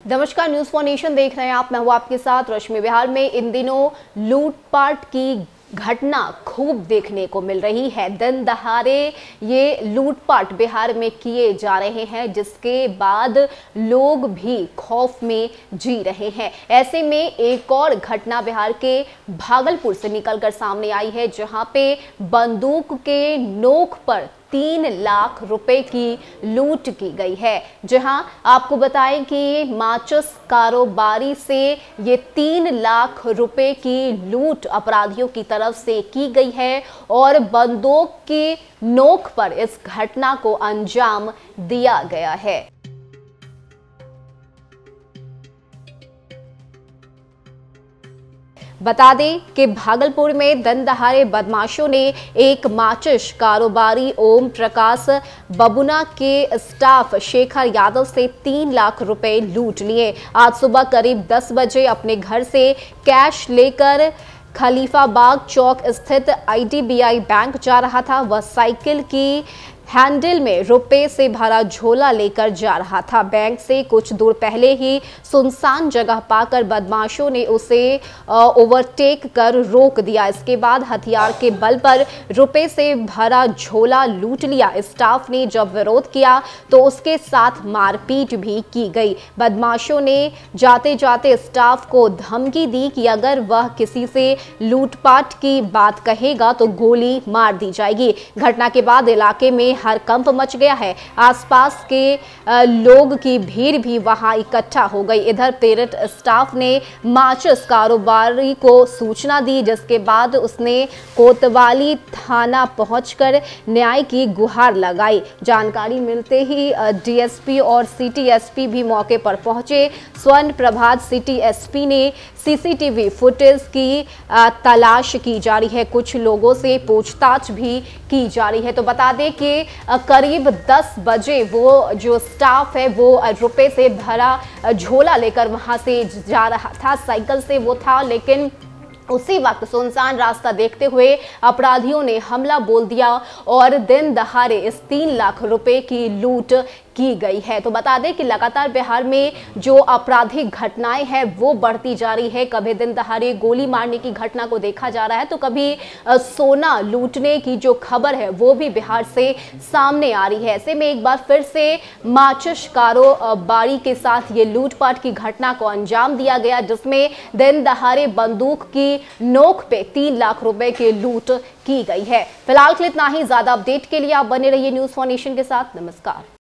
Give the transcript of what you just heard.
नमस्कार, news for nation देख रहे हैं आप। मैं हूं आपके साथ रश्मि। बिहार में इन दिनों लूटपाट की घटना खूब देखने को मिल रही है। दिन दहाड़े ये लूटपाट बिहार में किए जा रहे हैं, जिसके बाद लोग भी खौफ में जी रहे हैं। ऐसे में एक और घटना बिहार के भागलपुर से निकलकर सामने आई है, जहां पे बंदूक के नोक पर 3 लाख रुपए की लूट की गई है। जहां आपको बताएं कि माचिस कारोबारी से ये 3 लाख रुपए की लूट अपराधियों की तरफ से की गई है और बंदूक की नोक पर इस घटना को अंजाम दिया गया है। बता दें कि भागलपुर में दिन दहाड़े बदमाशों ने एक माचिस कारोबारी ओम प्रकाश बबुना के स्टाफ शेखर यादव से 3 लाख रुपए लूट लिए। आज सुबह करीब 10 बजे अपने घर से कैश लेकर खलीफाबाग चौक स्थित IDBI बैंक जा रहा था। वह साइकिल की हैंडल में रुपए से भरा झोला लेकर जा रहा था। बैंक से कुछ दूर पहले ही सुनसान जगह पाकर बदमाशों ने उसे ओवरटेक कर रोक दिया। इसके बाद हथियार के बल पर रुपए से भरा झोला लूट लिया। स्टाफ ने जब विरोध किया तो उसके साथ मारपीट भी की गई। बदमाशों ने जाते जाते स्टाफ को धमकी दी कि अगर वह किसी से लूटपाट की बात कहेगा तो गोली मार दी जाएगी। घटना के बाद इलाके में हड़कंप मच गया है। आसपास के लोग की भीड़ भी वहां इकट्ठा हो गई। इधर पीड़ित स्टाफ ने माचिस कारोबारी को सूचना दी, जिसके बाद उसने कोतवाली थाना पहुंचकर न्याय की गुहार लगाई। जानकारी मिलते ही DSP और City SP भी मौके पर पहुंचे। स्वर्ण प्रभात City SP ने CCTV फुटेज की तलाश की जा रही है। कुछ लोगों से पूछताछ भी की जा रही है। तो बता दें कि करीब 10 बजे वो जो स्टाफ है वो रुपए से भरा झोला लेकर वहां से जा रहा था। साइकिल से वो था, लेकिन उसी वक्त सुनसान रास्ता देखते हुए अपराधियों ने हमला बोल दिया और दिन दहाड़े इस 3 लाख रुपए की लूट की गई है। तो बता दें कि लगातार बिहार में जो आपराधिक घटनाएं हैं वो बढ़ती जा रही है। कभी दिन दहाड़े गोली मारने की घटना को देखा जा रहा है, तो कभी सोना लूटने की जो खबर है वो भी बिहार से सामने आ रही है। ऐसे में एक बार फिर से माचिस कारोबारी के साथ ये लूटपाट की घटना को अंजाम दिया गया, जिसमें दिन दहाड़े बंदूक की नोक पे 3 लाख रुपए की लूट की गई है। फिलहाल के लिए इतना ही। ज्यादा अपडेट के लिए आप बने रहिए न्यूज फॉर नेशन के साथ। नमस्कार।